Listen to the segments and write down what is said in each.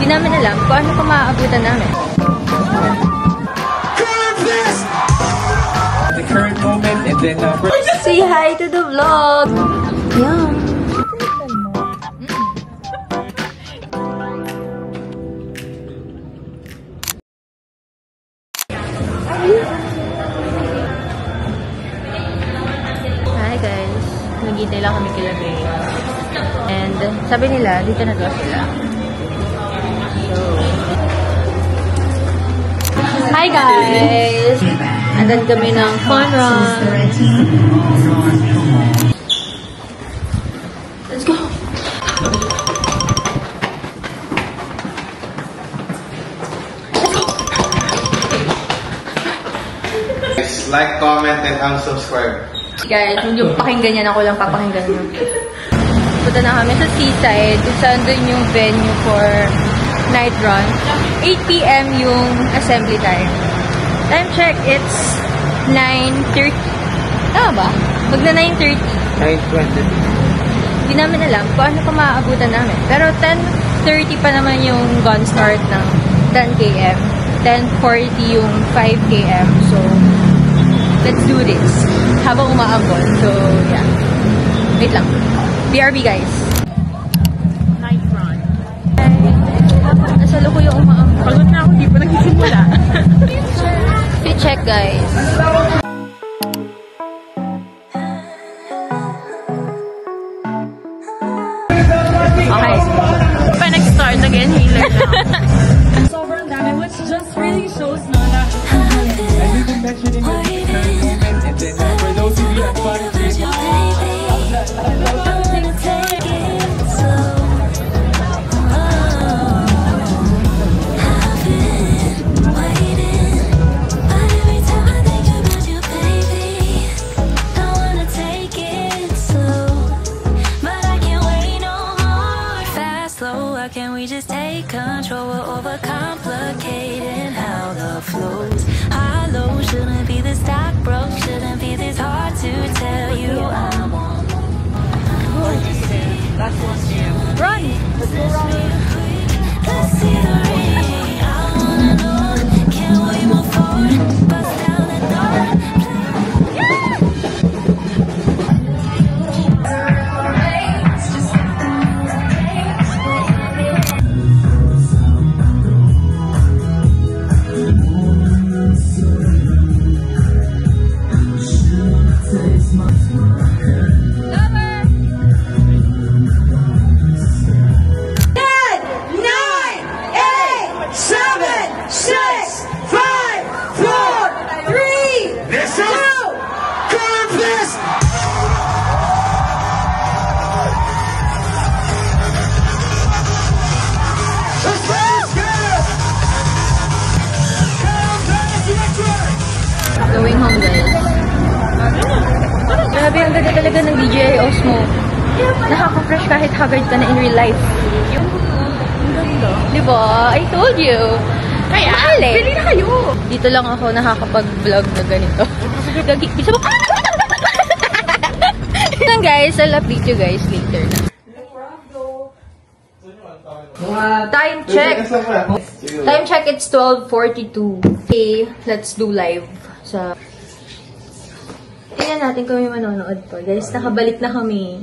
namin alam kung ano pa maaabutan namin. The current moment and then say hi to the vlog! Yum! Hi guys! Naghihintay lang kami kila Gray. And sabi nila, dito na daw sila. So, hi guys! Andan kami ng fun run. Let's go! Like, comment, and unsubscribe. Guys, huwag yung pakinggan yan. Ako lang papakinggan nyo. Punta na kami sa seaside. Kung saan dun yung venue for night run. 8 PM yung assembly time. Time check, it's 9:30. Tama ba? Magna 9:30. 9:20. Hindi namin alam kung ano pa maaabutan namin. Pero 10:30 pa naman yung gun start ng 10 km. 10:40 yung 5 km. So, let's do this. Habang umaambon. So, yeah. Wait lang. BRB, guys. Night run. Nasa loko yung umaambon. Pagod na ako, di pa nagsisimula. Check, guys. Okay. Pa nag-start again, healer na. Sobrang dami, which just really shows na as you can mention in the current moment and then for those of you who have can we just take control? We're overcomplicating how love flows. High low shouldn't be this dark, broke shouldn't be this hard to tell you. I want Run! let's see the ring. I wanna know, can we move forward? Bust down the door. Going home, guys. Grabe, ang ganda talaga ng DJI Osmo. Nakaka-crush kahit haggard ka na in real life. Diba? I told you. Kaya, bili na kayo. Dito lang ako nakakapag-vlog na ganito. Bisa mo? Yan guys, I'll update you guys later na. Time check. Time check, it's 12:42. Okay, let's do live. Sa tingnan natin kung may manonood pa. Guys, nakabalik na kami.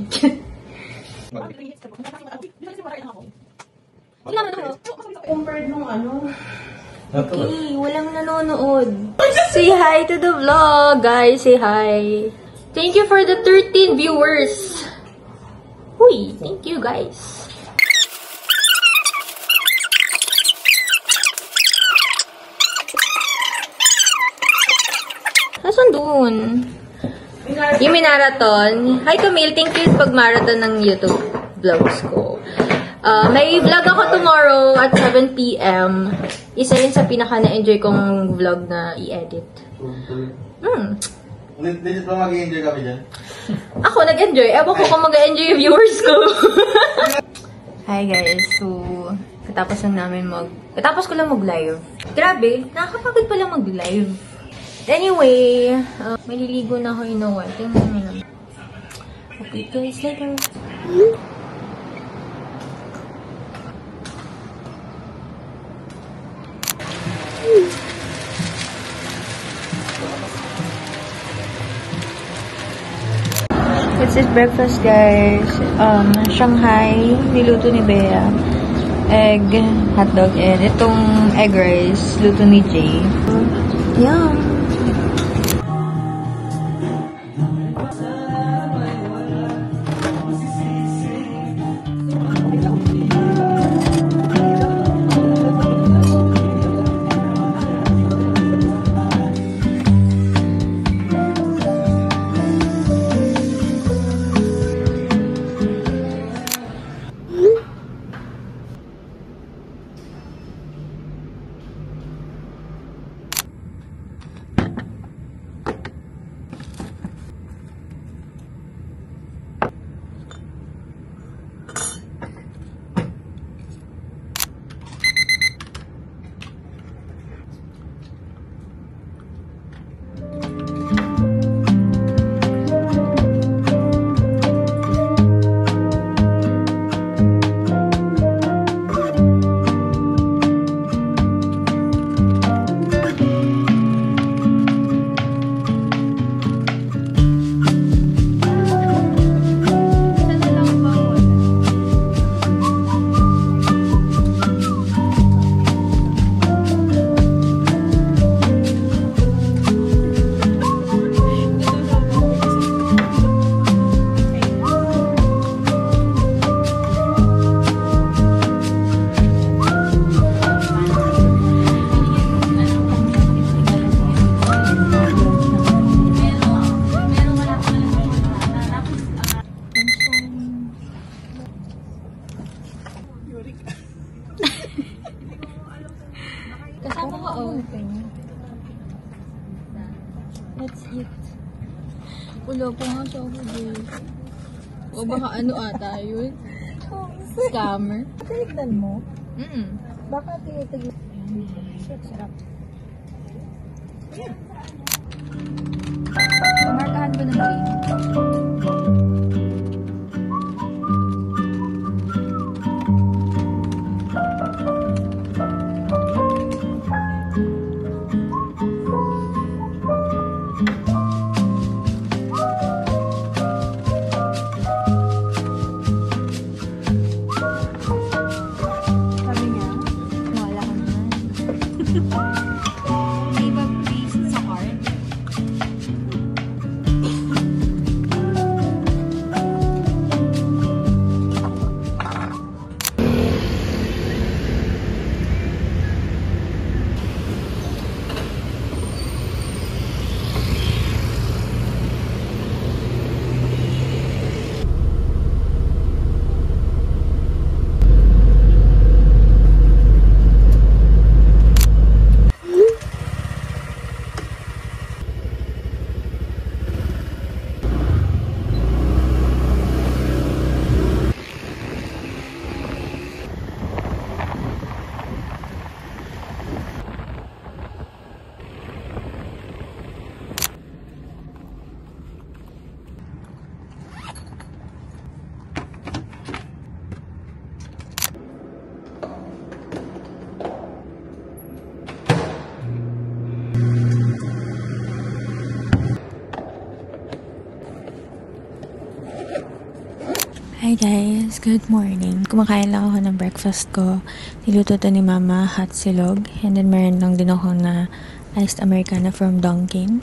Compared nung ano. Okay, walang nanonood. Say hi to the vlog, guys. Say hi. Thank you for the 13 viewers. Uy, thank you, guys. Nasaan doon? Yung marathon. Hi, Camille. Thank you pag marathon ng YouTube vlogs ko. May vlog ako tomorrow at 7 PM. Isa rin sa pinaka na-enjoy kong vlog na i-edit. Legit ba mag-i-enjoy kami dyan? Ako nag-enjoy. Ewan ko kung mag-enjoy yung viewers ko. Hi guys. So, katapos ko lang mag-live. Grabe, nakakapagod pa lang mag-live. Anyway, maliligo na ako in a while. Tingnan mo lang. Okay guys, later. This is breakfast, guys. Shanghai, niluto ni Bea. Egg, hotdog, and itong egg rice, luto ni Jay. Yum! Kasama ka open. Let's eat. Ulo po nga siya ako din. O baka ano ata yun? Scammer. Tinignan mo? Baka tinitigil. Sarap. Markahan ko ng green. Hi guys! Good morning! Kumakain lang ako ng breakfast ko. Niluto to ni Mama, hot silog. And then meron lang din ako na iced Americano from Dunkin'.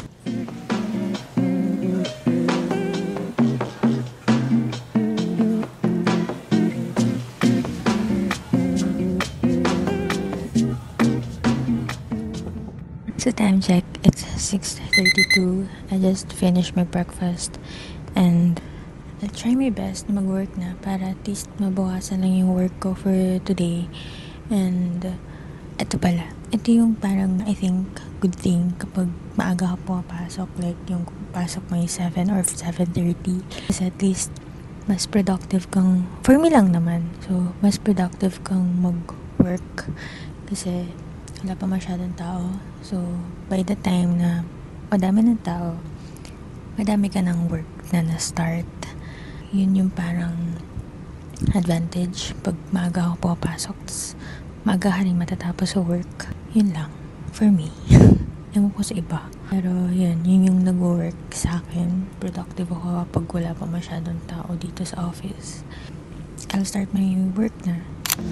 So time check, it's 6:32. I just finished my breakfast and I'll try my best na mag-work na para at least mabawasan lang yung work ko for today. And ito pala, ito yung parang I think good thing kapag maaga ka pumapasok, like yung pasok mo yung 7 or 7:30. Kasi at least mas productive kang, for me lang naman, so mas productive kang mag-work kasi wala pa masyadong tao. So by the time na madami ng tao, madami ka ng work na na-start. Yun yung parang advantage pag maaga ako pumapasok, maaga ka rin matatapos sa work. Yun lang for me. Ewan ko sa iba. Pero yun yung nag-work sa akin. Productive ako kapag wala pa masyadong tao dito sa office. I'll start my work na.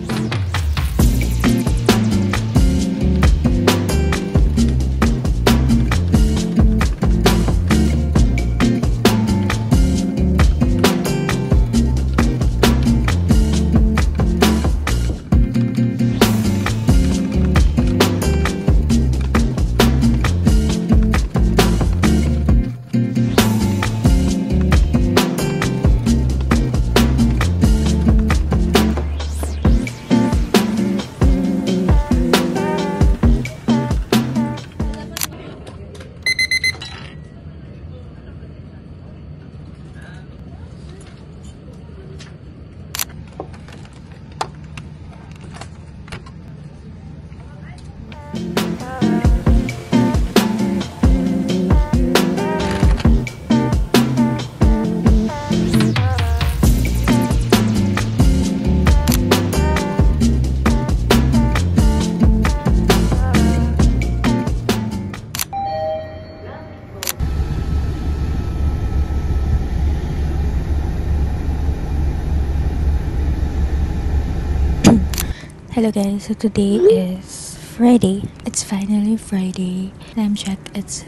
Hello guys, so today is Friday. It's finally Friday. Time check, it's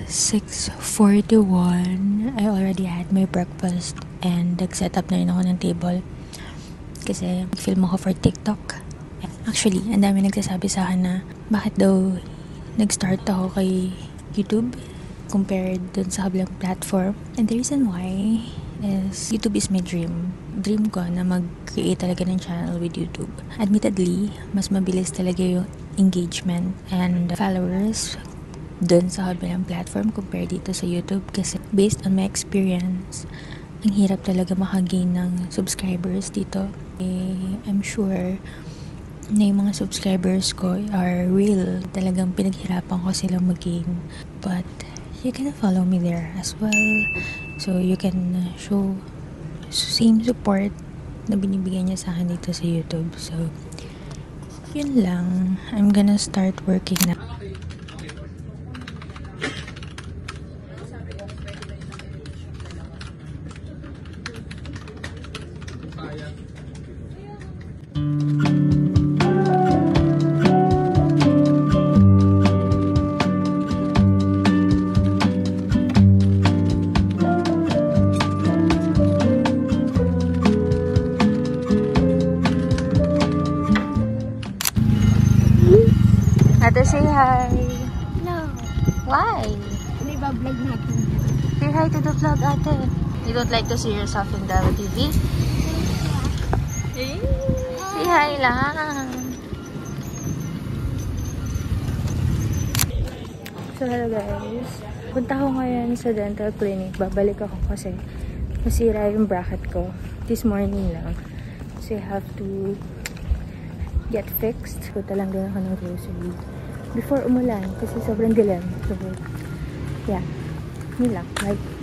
6:41. I already had my breakfast and nag-set up na rin ako ng table kasi film ako for TikTok. Actually, ang dami nagsasabi sa akin na bakit daw nag-start ako kay YouTube compared dun sa kabilang platform. And the reason why is YouTube is my dream. Dream ko na mag-create talaga ng channel with YouTube. Admittedly, mas mabilis talaga yung engagement and followers dun sa kabilang platform compared dito sa YouTube kasi based on my experience, ang hirap talaga makagain ng subscribers dito. I'm sure na yung mga subscribers ko are real. Talagang pinaghirapan ko silang mag-gain. But you can follow me there as well. So you can show same support na binibigyan niya sa akin dito sa YouTube. So yun lang. I'm gonna start working na. Ate, say hi. No. Why? Ano iba-vlog natin? Say hi to the vlog, ate. You don't like to see yourself in the TV? Say hi lang. So, hello guys. Punta ko ngayon sa dental clinic. Babalik ako kasi masira yung bracket ko. This morning lang. So, I have to get fixed. Punta lang din ako ng grocery before umulan kasi sobrang dilim. So, yeah. Yun lang. Like,